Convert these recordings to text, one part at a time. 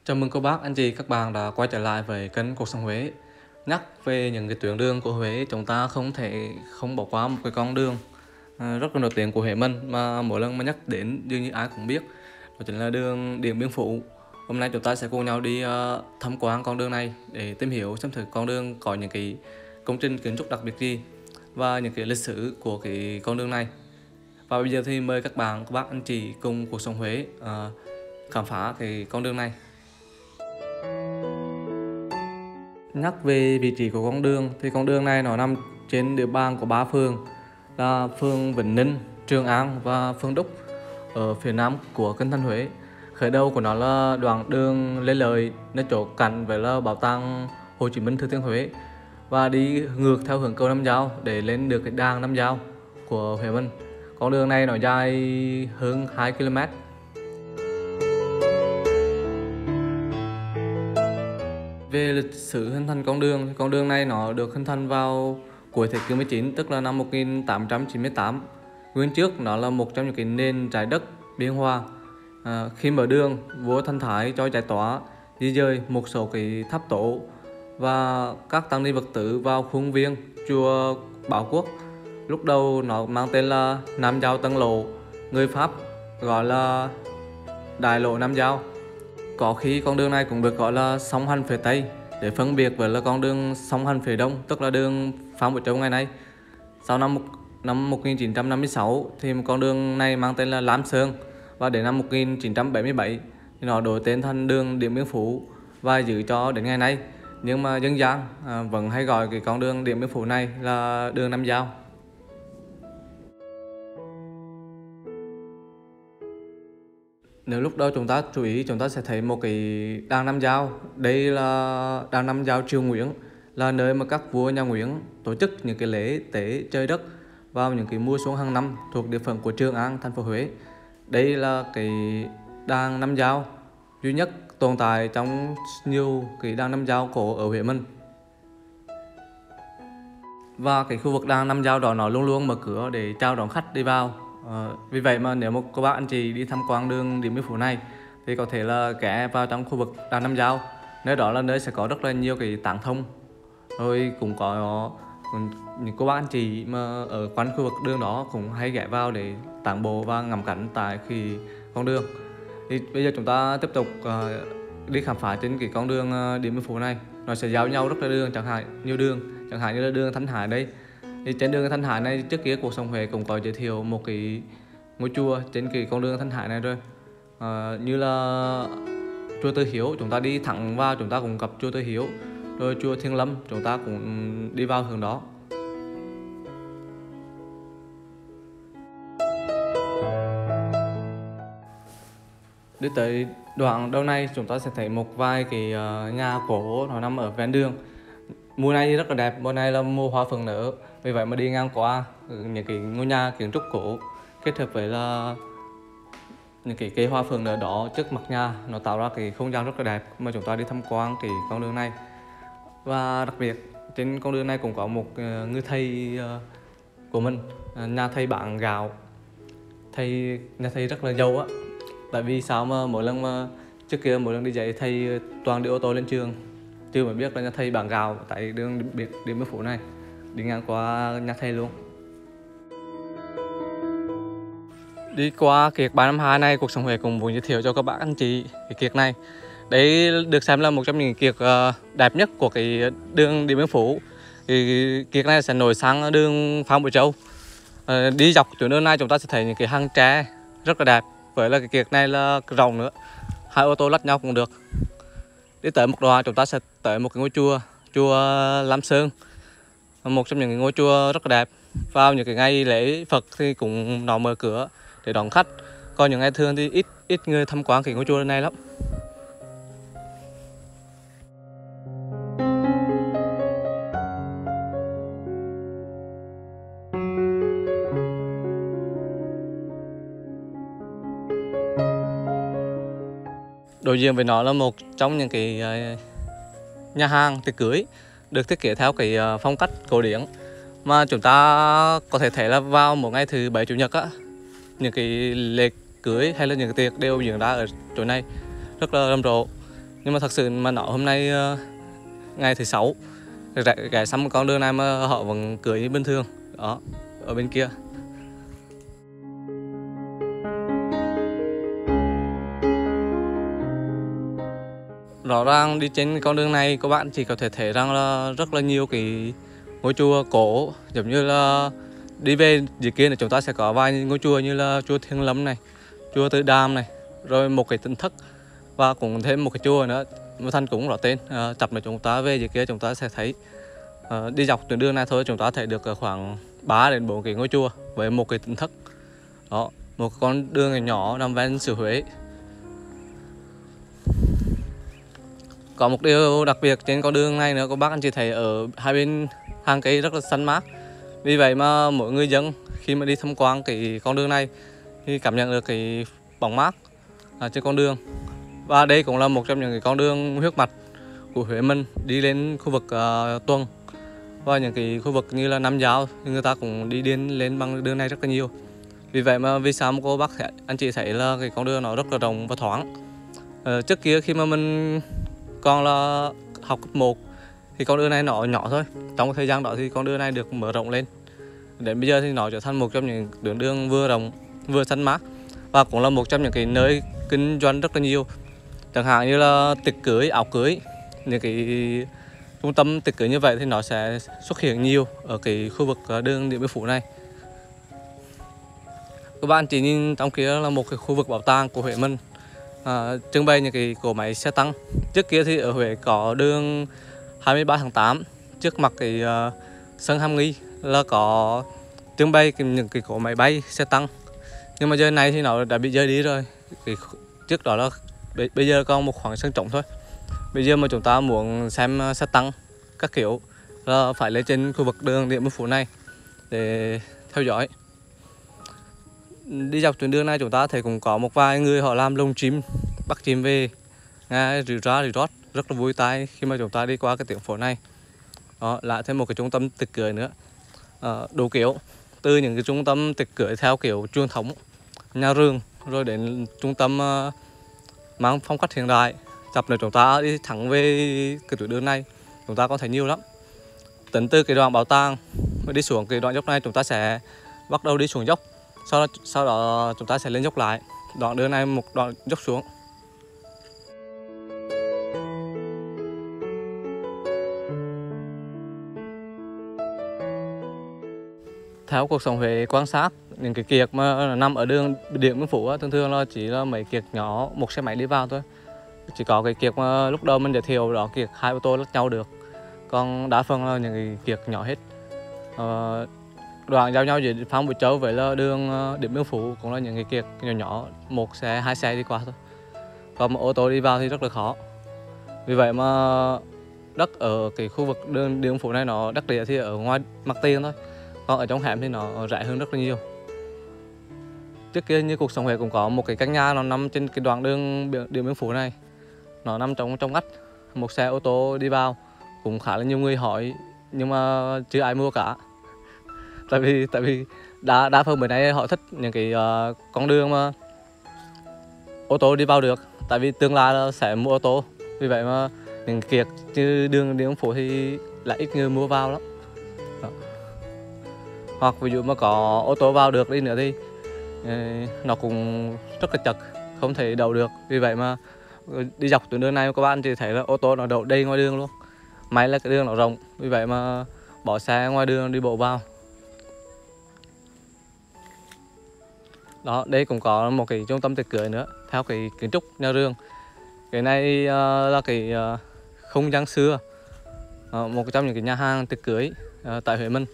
Chào mừng các bác, anh chị, các bạn đã quay trở lại với kênh Cuộc Sống Huế. Nhắc về những cái tuyến đường của Huế, chúng ta không thể không bỏ qua một cái con đường rất là nổi tiếng của Huế mình, mà mỗi lần mà nhắc đến dường như ai cũng biết, đó chính là đường Điện Biên Phủ. Hôm nay chúng ta sẽ cùng nhau đi tham quan con đường này để tìm hiểu xem thử con đường có những cái công trình kiến trúc đặc biệt gì và những cái lịch sử của cái con đường này. Và bây giờ thì mời các bạn, các bác, anh chị cùng Cuộc Sống Huế khám phá cái con đường này. Nhắc về vị trí của con đường thì con đường này nó nằm trên địa bàn của 3 phường là phường Vĩnh Ninh, Trường An và phường Đúc ở phía nam của kinh thành Huế. Khởi đầu của nó là đoạn đường Lê Lợi, nơi chỗ cạnh với là bảo tàng Hồ Chí Minh Thừa Thiên Huế, và đi ngược theo hướng cầu Nam Giao để lên được cái đàn Nam Giao của Huế mình. Con đường này nó dài hơn 2 km. Về lịch sử hình thành con đường này nó được hình thành vào cuối thế kỷ 19, tức là năm 1898. Nguyên trước nó là một trong những cái nền trái đất biên hòa. Khi mở đường, vua Thanh Thái cho giải tỏa, di dời một số cái tháp tổ và các tăng ni vật tử vào khuôn viên chùa Bảo Quốc. Lúc đầu nó mang tên là Nam Giao Tân Lộ, người Pháp gọi là Đại lộ Nam Giao. Có khi con đường này cũng được gọi là song hành phía Tây để phân biệt với là con đường song hành phía Đông, tức là đường Phan Bội Châu ngày nay. Sau năm 1956 thì con đường này mang tên là Lam Sơn, và đến năm 1977 thì nó đổi tên thành đường Điện Biên Phủ và giữ cho đến ngày nay. Nhưng mà dân gian vẫn hay gọi cái con đường Điện Biên Phủ này là đường Nam Giao. Nếu lúc đó chúng ta chú ý, chúng ta sẽ thấy một cái đàn Nam Giao. Đây là đàn Nam Giao Triều Nguyễn, là nơi mà các vua nhà Nguyễn tổ chức những cái lễ tế trời đất vào những cái mùa xuân hàng năm thuộc địa phận của Trường An, thành phố Huế. Đây là cái đàn Nam Giao duy nhất tồn tại trong nhiều cái đàn Nam Giao cổ ở Huế mình. Và cái khu vực đàn Nam Giao đó nó luôn luôn mở cửa để chào đón khách đi vào. Vì vậy mà nếu mà các bác anh chị đi tham quan đường Điện Biên Phủ này thì có thể là ghé vào trong khu vực đàn Nam Giao. Nơi đó là nơi sẽ có rất là nhiều cái tảng thông, rồi cũng có những cô bác anh chị mà ở quanh khu vực đường đó cũng hay ghé vào để tản bộ và ngắm cảnh tại khi con đường. Thì bây giờ chúng ta tiếp tục đi khám phá trên cái con đường Điện Biên Phủ này. Nó sẽ giao nhau rất là đường, chẳng hạn như là đường Thanh Hải đây. Thì trên đường Thanh Hải này, trước kia Cuộc Sống Huế cũng có giới thiệu một cái ngôi chùa trên cái con đường Thanh Hải này rồi. Như là chùa Từ Hiếu, chúng ta đi thẳng vào chúng ta cũng gặp chùa Từ Hiếu. Rồi chùa Thiên Lâm, chúng ta cũng đi vào hướng đó. Đi tới đoạn đầu này chúng ta sẽ thấy một vài cái nhà cổ nó nằm ở ven đường. Mùa này thì rất là đẹp, mùa này là mùa hoa phượng nở. Vì vậy mà đi ngang qua những cái ngôi nhà kiến trúc cổ kết hợp với là những cái cây hoa phượng nở đó trước mặt nhà, nó tạo ra cái không gian rất là đẹp mà chúng ta đi tham quan cái con đường này. Và đặc biệt trên con đường này cũng có một người thầy của mình, nhà thầy bán gạo. Nhà thầy rất là giàu á. Tại vì sao mà mỗi lần đi dạy thầy toàn đi ô tô lên trường, chưa mới biết là nhà thầy bán gạo tại đường Điện Biên Phủ này. Đi ngang qua nhà thầy luôn. Đi qua kiệt 352 này, Cuộc Sống Huế cũng muốn giới thiệu cho các bạn anh chị cái kiệt này. Đấy được xem là một trong những kiệt đẹp nhất của cái đường Điện Biên Phủ. Thì kiệt này sẽ nổi sang đường Phan Bội Châu. Đi dọc tuyến đường này chúng ta sẽ thấy những cái hàng tre rất là đẹp. Với là cái kiệt này là rộng nữa, 2 ô tô lách nhau cũng được. Đi tới một đoạn chúng ta sẽ tới một cái ngôi chùa Lam Sơn, một trong những ngôi chùa rất là đẹp. Vào những cái ngày lễ Phật thì cũng nó mở cửa để đón khách, còn những ngày thường thì ít người tham quan cái ngôi chùa này lắm. Đối diện với nó là một trong những cái nhà hàng tiệc cưới được thiết kế theo cái phong cách cổ điển, mà chúng ta có thể thấy là vào một ngày thứ Bảy Chủ nhật á, những cái lễ cưới hay là những cái tiệc đều diễn ra ở chỗ này rất là rầm rộ. Nhưng mà thật sự mà nói hôm nay ngày thứ 6 ghé xong con đường này mà họ vẫn cưới như bình thường. Đó, ở bên kia. Rõ ràng đi trên con đường này các bạn chỉ có thể thấy rằng là rất là nhiều cái ngôi chùa cổ, giống như là đi về dưới kia này chúng ta sẽ có vài ngôi chùa như là chùa Thiên Lâm này, chùa Từ Đàm này, rồi một cái Tỉnh Thất và cũng thêm một cái chùa nữa mà Thanh cũng rõ tên. Chập này chúng ta về dưới kia chúng ta sẽ thấy đi dọc tuyến đường này thôi chúng ta thấy được khoảng 3 đến 4 cái ngôi chùa với một cái Tỉnh Thất. Đó, một con đường nhỏ nằm ven xứ Huế. Có một điều đặc biệt trên con đường này nữa các bác anh chị thấy ở hai bên hàng cây rất là xanh mát. Vì vậy mà mỗi người dân khi mà đi tham quan cái con đường này thì cảm nhận được cái bóng mát trên con đường. Và đây cũng là một trong những cái con đường huyết mạch của Huế mình, đi lên khu vực Tuần và những cái khu vực như là Nam Giáo thì người ta cũng đi lên bằng đường này rất là nhiều. Vì vậy mà vì sao mà cô bác anh chị thấy là cái con đường nó rất là rộng và thoáng. Trước kia khi mà mình còn là học cấp 1 thì con đường này nó nhỏ thôi. Trong thời gian đó thì con đường này được mở rộng lên. Đến bây giờ thì nó trở thành một trong những tuyến đường vừa rộng vừa xanh mát và cũng là một trong những cái nơi kinh doanh rất là nhiều. Chẳng hạn như là tiệc cưới, áo cưới, những cái trung tâm tiệc cưới như vậy thì nó sẽ xuất hiện nhiều ở cái khu vực đường Điện Biên Phủ này. Các bạn chỉ nhìn trong kia là một cái khu vực bảo tàng của Huế mình, trưng bày những cái cỗ máy xe tăng. Trước kia thì ở Huế có đường 23 tháng 8 trước mặt cái sân Hàm Nghi là có trưng bày những cái cỗ máy bay xe tăng. Nhưng mà giờ này thì nó đã bị rơi đi rồi. Trước đó là bây giờ còn một khoảng sân trống thôi. Bây giờ mà chúng ta muốn xem xe tăng các kiểu là phải lên trên khu vực đường Điện Biên Phủ này để theo dõi. Đi dọc tuyến đường này chúng ta thấy cũng có một vài người họ làm lồng chim, bắt chim về, nghe rì ra rì rót rất là vui tai khi mà chúng ta đi qua cái tuyến phố này. Đó, lại thêm một cái trung tâm tiệc cưới nữa, đủ kiểu, từ những cái trung tâm tiệc cưới theo kiểu truyền thống nhà rường rồi đến trung tâm mang phong cách hiện đại. Chập này chúng ta đi thẳng về cái tuyến đường này chúng ta có thấy nhiều lắm. Tính từ cái đoạn bảo tàng mà đi xuống cái đoạn dốc này chúng ta sẽ bắt đầu đi xuống dốc, sau đó chúng ta sẽ lên dốc lại. Đoạn đường này một đoạn dốc xuống. Theo cuộc sống Huế quan sát, những cái kiệt mà nằm ở đường Điện Biên Phủ thường thường là chỉ là mấy kiệt nhỏ, một xe máy đi vào thôi. Chỉ có cái kiệt mà lúc đầu mình giới thiệu đó, kiệt 2 ô tô lách nhau được. Còn đa phần là những cái kiệt nhỏ hết. Đoạn giao nhau giữa Phan Bội Châu với là đường Điện Biên Phủ cũng là những cái kiệt nhỏ nhỏ, một xe, 2 xe đi qua thôi. Còn một ô tô đi vào thì rất là khó. Vì vậy mà đất ở cái khu vực đường Điện Biên Phủ này nó đắc địa thì ở ngoài mặt tiền thôi. Còn ở trong hẻm thì nó rẻ hơn rất là nhiều. Trước kia như cuộc sống Huế cũng có một cái căn nhà nó nằm trên cái đoạn đường Điện Biên Phủ này. Nó nằm trong ngách, một xe ô tô đi vào cũng khá là nhiều người hỏi nhưng mà chưa ai mua cả. Tại vì đa phần bữa nay họ thích những cái con đường mà ô tô đi vào được, tại vì tương lai là sẽ mua ô tô. Vì vậy mà những kiệt như đường Điện Biên Phủ thì lại ít người mua vào lắm. Đó. Hoặc ví dụ mà có ô tô vào được đi nữa thì nó cũng rất là chật, không thể đậu được. Vì vậy mà đi dọc tuyến đường này các bạn chỉ thấy là ô tô nó đậu đầy ngoài đường luôn. May là cái đường nó rộng, vì vậy mà bỏ xe ngoài đường đi bộ vào. Đó, đây cũng có một cái trung tâm tiệc cưới nữa theo cái kiến trúc nhà rường. Cái này là cái không gian xưa, một trong những cái nhà hàng tiệc cưới tại Huế mình.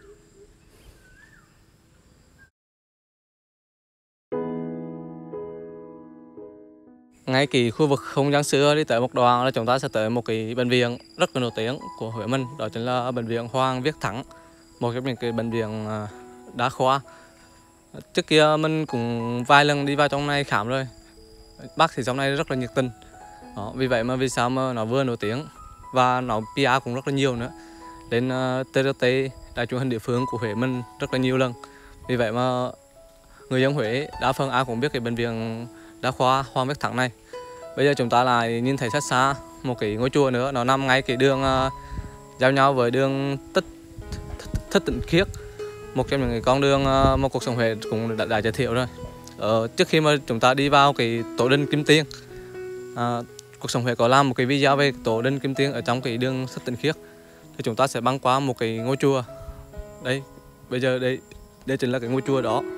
Ngay cái khu vực không gian xưa đi tới một đoạn là chúng ta sẽ tới một cái bệnh viện rất là nổi tiếng của Huế mình, đó chính là bệnh viện Hoàng Viết Thắng, một trong những cái bệnh viện đa khoa. Trước kia mình cũng vài lần đi vào trong này khám rồi, bác sĩ trong này rất là nhiệt tình. Đó, vì vậy mà vì sao mà nó vừa nổi tiếng và nó PR cũng rất là nhiều nữa, đến TRT, đài truyền hình địa phương của Huế mình rất là nhiều lần. Vì vậy mà người dân Huế đa phần ai cũng biết cái bệnh viện đa khoa Hoàng Viết Thắng này. Bây giờ chúng ta lại nhìn thấy sát xa một cái ngôi chùa nữa, nó nằm ngay cái đường giao nhau với đường Thất Tịnh Khiết, một trong những cái con đường mà cuộc sống Huế cũng đã giới thiệu rồi. Trước khi mà chúng ta đi vào cái tổ đình Kim Tiên, cuộc sống Huế có làm một cái video về tổ đình Kim Tiên ở trong cái đường Thất Tịnh Khiết, thì chúng ta sẽ băng qua một cái ngôi chùa. Đây, bây giờ đây chính là cái ngôi chùa đó.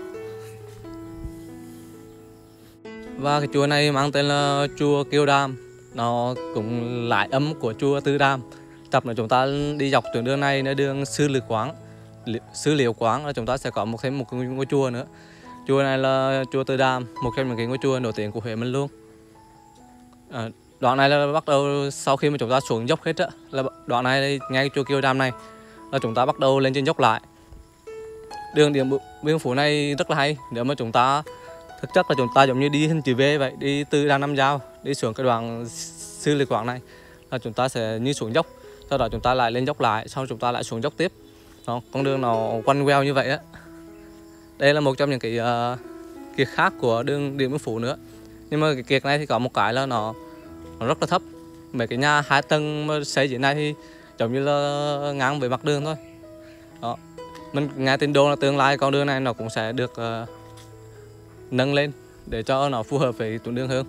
Và cái chùa này mang tên là chùa Kiều Đàm, nó cũng lại âm của chùa Từ Đàm. Tập là chúng ta đi dọc tuyến đường này, nơi đường Sư Liễu Quán là chúng ta sẽ có thêm một ngôi chùa nữa. Chùa này là chùa Từ Đàm, một trong những cái ngôi chùa nổi tiếng của Huế mình luôn. Đoạn này là bắt đầu sau khi mà chúng ta xuống dốc hết á, là đoạn này ngay chùa Kiều Đàm này là chúng ta bắt đầu lên trên dốc lại. Đường Điện Biên Phủ này rất là hay, nếu mà chúng ta thực chất là chúng ta giống như đi hình chữ V vậy, đi từ Đàm Nam Giao đi xuống cái đoạn Sư Liễu Quán này là chúng ta sẽ như xuống dốc, sau đó chúng ta lại lên dốc lại, sau chúng ta lại xuống dốc tiếp. Đó, con đường nó quanh queo như vậy á. Đây là một trong những cái kiệt khác của đường Điện Biên Phủ nữa. Nhưng mà cái kiệt này thì có một cái là nó rất là thấp. Mấy cái nhà 2 tầng mà xây dưới này thì giống như là ngang với mặt đường thôi. Đó. Mình nghe tin đồn là tương lai con đường này nó cũng sẽ được nâng lên để cho nó phù hợp với tuyến đường hơn.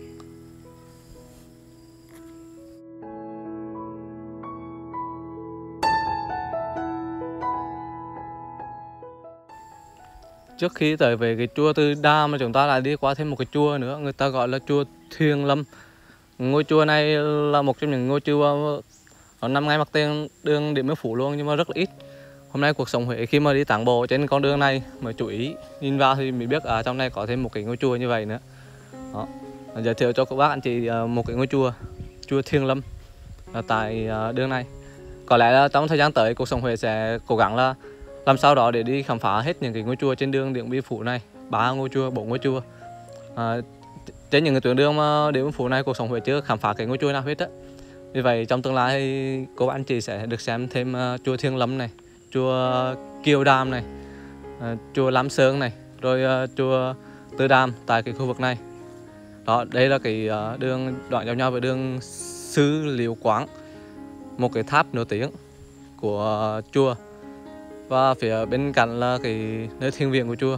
Trước khi tới về cái chùa Từ Đàm mà chúng ta lại đi qua thêm một cái chùa nữa, người ta gọi là chùa Thiền Lâm. Ngôi chùa này là một trong những ngôi chùa nó nằm ngay mặt tiền đường Điện Biên Phủ luôn, nhưng mà rất là ít. Hôm nay cuộc sống Huế khi mà đi tản bộ trên con đường này mới chú ý nhìn vào thì mình biết trong này có thêm một cái ngôi chùa như vậy nữa. Đó. Giới thiệu cho các bác anh chị một cái ngôi chùa Thiền Lâm ở tại đường này. Có lẽ là trong thời gian tới cuộc sống Huế sẽ cố gắng là làm sao đó để đi khám phá hết những cái ngôi chùa trên đường Điện Biên Phủ này, 3 ngôi chùa, 4 ngôi chùa. Trên những cái tuyến đường mà Điện Biên Phủ này cuộc sống Huế chưa khám phá cái ngôi chùa nào hết á. Vì vậy trong tương lai thì cô bác anh chị sẽ được xem thêm chùa Thiền Lâm này, chùa Kiều Đàm này, chùa Lam Sơn này, rồi chùa Từ Đàm tại cái khu vực này. Đó, đây là cái đường đoạn giao nhau với đường Sư Liễu Quán, một cái tháp nổi tiếng của chùa. Và phía bên cạnh là cái nơi thiêng liêng của chùa.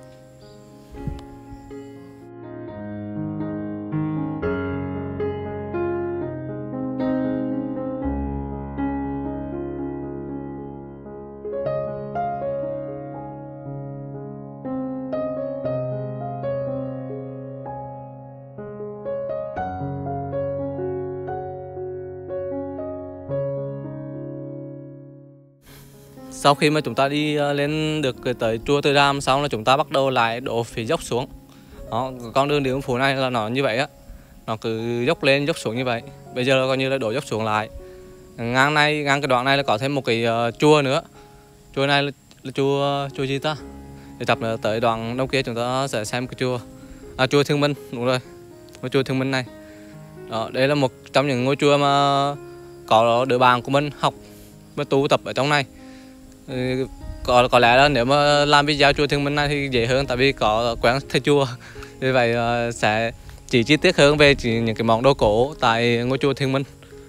Sau khi mà chúng ta đi lên được tới chùa Từ Đàm xong là chúng ta bắt đầu lại đổ phía dốc xuống. Đó, con đường Điện Biên Phủ này là nó như vậy á, nó cứ dốc lên dốc xuống như vậy. Bây giờ là coi như là đổ dốc xuống lại. Ngang cái đoạn này là có thêm một cái chùa nữa. Chùa này là chùa gì ta? Để tập tới đoạn đông kia chúng ta sẽ xem cái chùa Thương Minh, đúng rồi, ngôi chùa Thương Minh này. Đó, đây là một trong những ngôi chùa mà có đứa bạn của mình học và tu tập ở trong này. Có lẽ là nếu mà làm video chùa Thương Minh này thì dễ hơn, tại vì có quen thầy chùa. Vì vậy sẽ chỉ chi tiết hơn về những cái món đồ cổ tại ngôi chùa Thương Minh.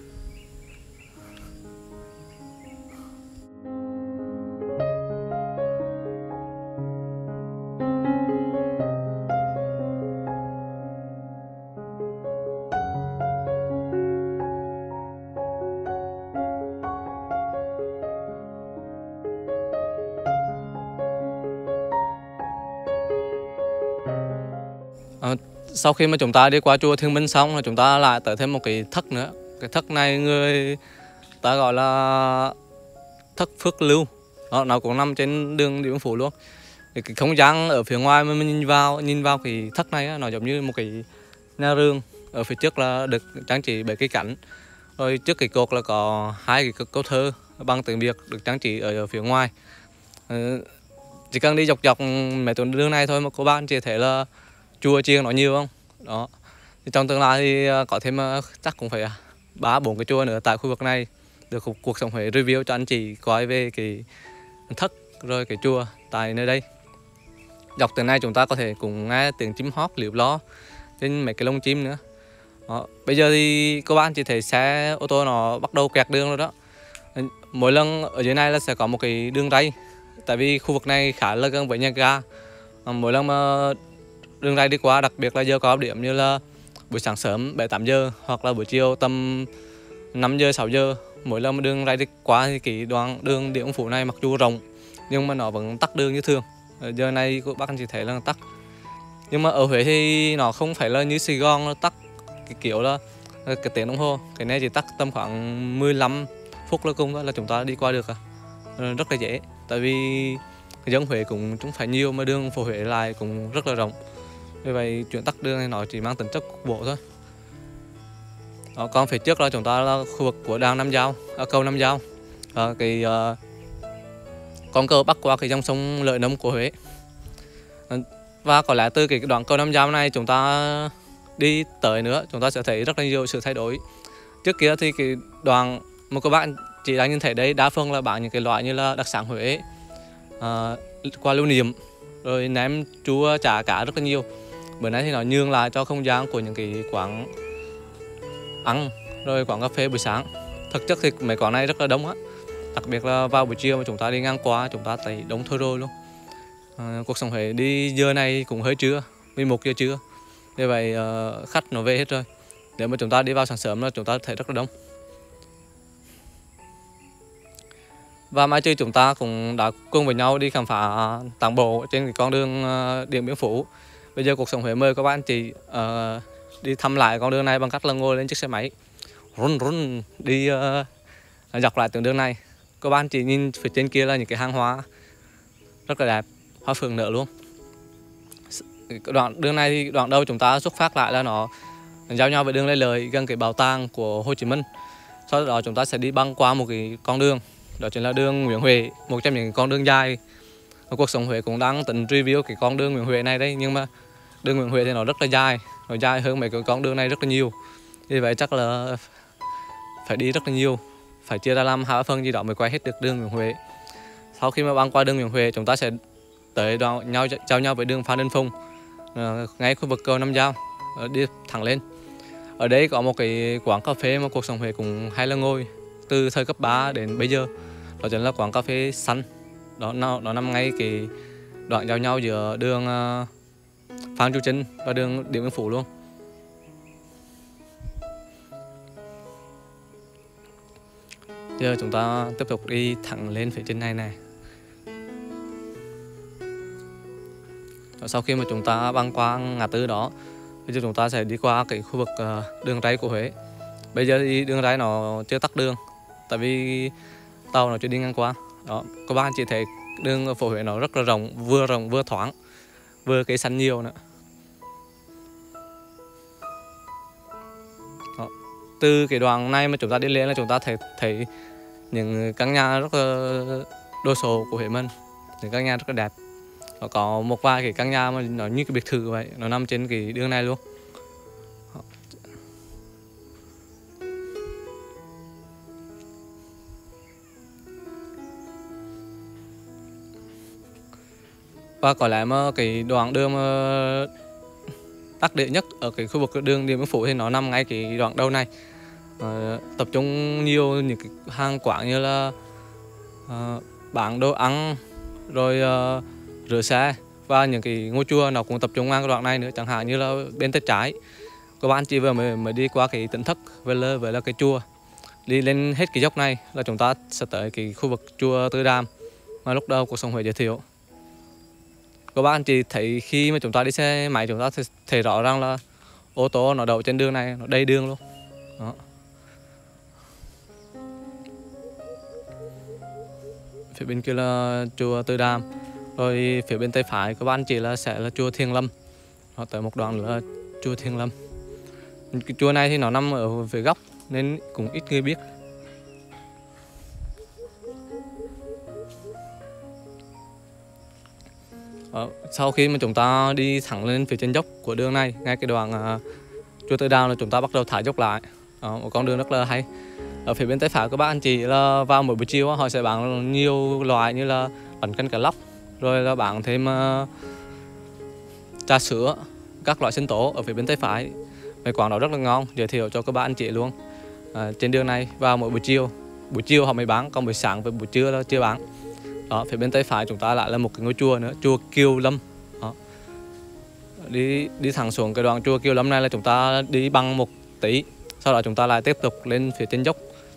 Sau khi mà chúng ta đi qua chùa Thương Minh xong là chúng ta lại tới thêm một cái thất nữa. Cái thất này người ta gọi là thất Phước Lưu. Đó, nó cũng nằm trên đường Điện Biên Phủ luôn. Cái không gian ở phía ngoài mà mình nhìn vào cái thất này á, nó giống như một cái nhà rường. Ở phía trước là được trang trí bởi cái cảnh. Rồi trước cái cột là có 2 cái câu thơ bằng tiếng Việt được trang trí ở phía ngoài. Chỉ cần đi dọc mấy tuyến đường này thôi mà cô bác anh chị thấy là chùa chiêng nó nhiều không? Đó. Thì trong tương lai thì có thêm chắc cũng phải 3-4 cái chùa nữa tại khu vực này được cuộc sống Huế review cho anh chị coi về cái thất rồi cái chùa tại nơi đây. Dọc từ này chúng ta có thể cùng nghe tiếng chim hót liễu lo trên mấy cái lông chim nữa. Đó. Bây giờ thì các bạn chỉ thấy xe ô tô nó bắt đầu kẹt đường rồi đó. Mỗi lần ở dưới này là sẽ có một cái đường ray, tại vì khu vực này khá là gần với nhà ga. Mỗi lần mà đường ray đi qua, đặc biệt là giờ cao điểm như là buổi sáng sớm 7-8 giờ hoặc là buổi chiều tầm 5 giờ 6 giờ, mỗi lần mà đường ray đi qua thì cái đoạn đường Điện Biên Phủ này mặc dù rộng nhưng mà nó vẫn tắc đường như thường. Giờ này các bác anh chị thấy là tắc, nhưng mà ở Huế thì nó không phải là như Sài Gòn nó tắc cái kiểu là cái tiếng đồng hồ. Cái này chỉ tắc tầm khoảng 15 phút là cùng thôi là chúng ta đi qua được rất là dễ, tại vì dân Huế cũng chúng phải nhiều mà đường phố Huế lại cũng rất là rộng, vì vậy chuyện tắc đường này nó chỉ mang tính chất cục bộ thôi. Đó, còn phía trước là chúng ta là khu vực của đàn Nam Giao, cầu Nam Giao, con cầu bắc qua cái dòng sông Lợi Nông của Huế. Và có lẽ từ cái đoạn cầu Nam Giao này chúng ta đi tới nữa chúng ta sẽ thấy rất là nhiều sự thay đổi. Trước kia thì cái đoạn mà các bạn chỉ đang nhìn thấy đây đa phần là bán những cái loại như là đặc sản Huế, quà lưu niệm, rồi ném chua chả cá rất là nhiều. Bữa nay thì nó nhường lại cho không gian của những cái quán ăn rồi quán cà phê buổi sáng. Thực chất thì mấy quán này rất là đông á, đặc biệt là vào buổi chiều mà chúng ta đi ngang qua chúng ta thấy đông thôi rồi luôn. Cuộc sống Huế đi giờ này cũng hơi trưa, 11 giờ trưa, như vậy khách nó về hết rồi. Nếu mà chúng ta đi vào sáng sớm là chúng ta thấy rất là đông. Và mai trưa chúng ta cũng đã cùng với nhau đi khám phá tản bộ trên cái con đường Điện Biên Phủ. Bây giờ cuộc sống Huế mời các bạn chị đi thăm lại con đường này bằng cách là ngồi lên chiếc xe máy run run đi dọc lại tuyến đường này. Các bạn chỉ nhìn phía trên kia là những cái hàng hóa rất là đẹp, hoa phượng nở luôn. Đoạn đường này thì đoạn đầu chúng ta xuất phát lại là nó giao nhau với đường Lê Lợi gần cái bảo tàng của Hồ Chí Minh. Sau đó chúng ta sẽ đi băng qua một cái con đường, đó chính là đường Nguyễn Huệ, một trong những con đường dài. Cuộc sống Huế cũng đang tính review cái con đường Nguyễn Huệ này đây, nhưng mà đường Nguyễn Huệ thì nó rất là dài, nó dài hơn mấy cái con đường này rất là nhiều. Vì vậy chắc là phải đi rất là nhiều, phải chia ra làm 2 phần gì đó mới quay hết được đường Nguyễn Huệ. Sau khi mà băng qua đường Nguyễn Huệ chúng ta sẽ tới đoạn giao nhau với đường Phan Đình Phùng, ngay khu vực cầu Nam Giao, đi thẳng lên. Ở đây có một cái quán cà phê mà cuộc sống Huế cũng hay là ngồi từ thời cấp 3 đến bây giờ, đó chính là quán cà phê Xanh. Nó nằm ngay cái đoạn giao nhau giữa đường Phan Chu Trinh và đường Điện Biên Phủ luôn. Giờ chúng ta tiếp tục đi thẳng lên phía trên này này. Sau khi mà chúng ta băng qua ngã tư đó, bây giờ chúng ta sẽ đi qua cái khu vực đường ray của Huế. Bây giờ thì đường ray nó chưa tắc đường, tại vì tàu nó chưa đi ngang qua. Đó, các bạn chỉ thấy đường phố Huế nó rất là rộng vừa thoáng, vừa cây xanh nhiều nữa. Đó, từ cái đoạn này mà chúng ta đi lên là chúng ta thấy những căn nhà rất là đồ sộ của Huế mình, những căn nhà rất là đẹp. Nó có một vài cái căn nhà mà nó như cái biệt thự vậy, nó nằm trên cái đường này luôn. Và có lẽ mà cái đoạn đường mà tắc địa nhất ở cái khu vực đường Điện Biên Phủ thì nó nằm ngay cái đoạn đầu này. Tập trung nhiều những cái hàng quán như là bán đồ ăn, rồi rửa xe, và những cái ngôi chùa nó cũng tập trung ngang cái đoạn này nữa, chẳng hạn như là bên tay trái các bạn chỉ vừa mới đi qua cái Tỉnh Thất với là cái chùa, đi lên hết cái dốc này là chúng ta sẽ tới cái khu vực chùa Từ Đàm mà lúc đầu cuộc sống Huế giới thiệu. Các bạn chỉ thấy khi mà chúng ta đi xe máy chúng ta thấy rõ ràng là ô tô nó đậu trên đường này, nó đầy đường luôn. Đó. Phía bên kia là chùa Từ Đàm, rồi phía bên tay phải các bạn chỉ sẽ là chùa Thiền Lâm. Nó tới một đoạn nữa là chùa Thiền Lâm. Cái chùa này thì nó nằm ở phía góc nên cũng ít người biết. Sau khi mà chúng ta đi thẳng lên phía trên dốc của đường này, ngay cái đoạn chùa Từ Đàm là chúng ta bắt đầu thả dốc lại. Một con đường rất là hay. Ở phía bên tay phải các bác anh chị là vào mỗi buổi chiều họ sẽ bán nhiều loại như là bánh canh cá lóc, rồi là bán thêm trà sữa, các loại sinh tố ở phía bên tay phải. cái quán đó rất là ngon, giới thiệu cho các bạn anh chị luôn. Trên đường này vào mỗi buổi chiều họ mới bán, còn buổi sáng và buổi trưa là chưa bán. Đó, phía bên tay phải chúng ta lại là một cái ngôi chùa nữa, chùa Kiều Lâm. Đó. Đi thẳng xuống cái đoạn chùa Kiều Lâm này là chúng ta đi bằng một tí, sau đó chúng ta lại tiếp tục lên phía trên dốc.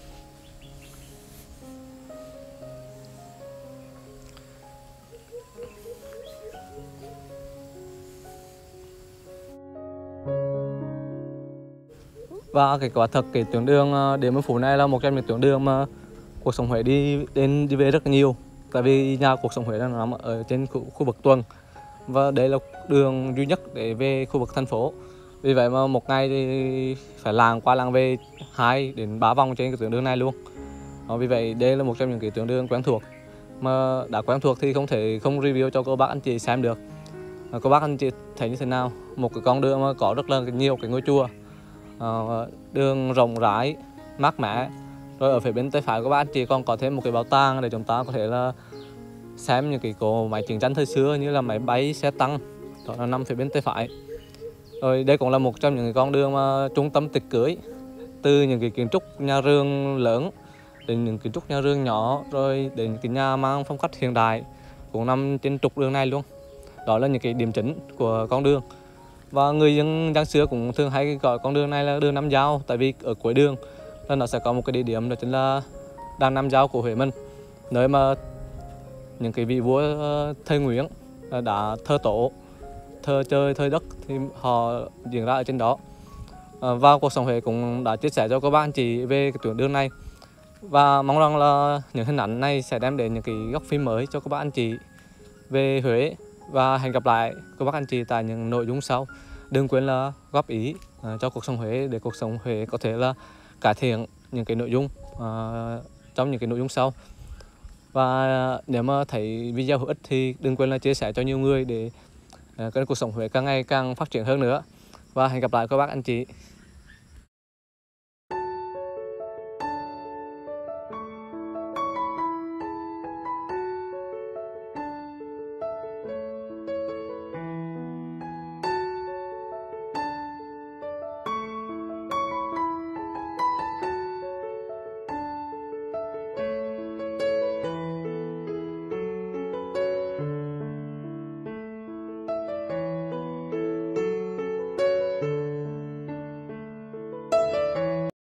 Và cái quả thật cái tuyến đường Điện Biên Phủ này là một trong những tuyến đường mà cuộc sống Huế đi về rất là nhiều. Tại vì nhà cuộc sống Huế đang nằm ở trên khu vực Tuần, và đây là đường duy nhất để về khu vực thành phố. Vì vậy mà một ngày thì phải làng qua làng về 2 đến 3 vòng trên cái tuyến đường này luôn. Vì vậy đây là một trong những cái tuyến đường quen thuộc, mà đã quen thuộc thì không thể không review cho cô bác anh chị xem được. Cô bác anh chị thấy như thế nào? Một cái con đường mà có rất là nhiều cái ngôi chùa, đường rộng rãi, mát mẻ. Rồi ở phía bên tay phải của bác anh chị còn có thêm một cái bảo tàng để chúng ta có thể là xem những cái cỗ máy chiến tranh thời xưa như là máy bay, xe tăng, đó là nằm phía bên tay phải. Rồi đây cũng là một trong những con đường mà trung tâm tiệc cưới, từ những cái kiến trúc nhà rường lớn đến những kiến trúc nhà rường nhỏ, rồi đến cái nhà mang phong cách hiện đại cũng nằm trên trục đường này luôn. Đó là những cái điểm chính của con đường. Và người dân Giang xưa cũng thường hay gọi con đường này là đường Nam Giao, tại vì ở cuối đường là nó sẽ có một cái địa điểm, đó chính là đàn Nam Giao của Huế mình, nơi mà những cái vị vua thời Nguyễn đã thờ tổ, thờ trời, thờ đất thì họ diễn ra ở trên đó. Và cuộc sống Huế cũng đã chia sẻ cho các bác anh chị về cái tuyến đường này, và mong rằng là những hình ảnh này sẽ đem đến những cái góc phim mới cho các bác anh chị về Huế. Và hẹn gặp lại các bác anh chị tại những nội dung sau. Đừng quên là góp ý cho cuộc sống Huế, để cuộc sống Huế có thể là cải thiện những cái nội dung trong những cái nội dung sau. Và nếu mà thấy video hữu ích thì đừng quên là chia sẻ cho nhiều người để cái cuộc sống Huế càng ngày càng phát triển hơn nữa. Và hẹn gặp lại các bác anh chị.